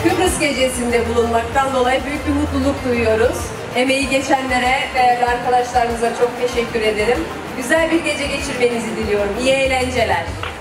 Kıbrıs Gecesi'nde bulunmaktan dolayı büyük bir mutluluk duyuyoruz. Emeği geçenlere, değerli arkadaşlarımıza çok teşekkür ederim. Güzel bir gece geçirmenizi diliyorum. İyi eğlenceler.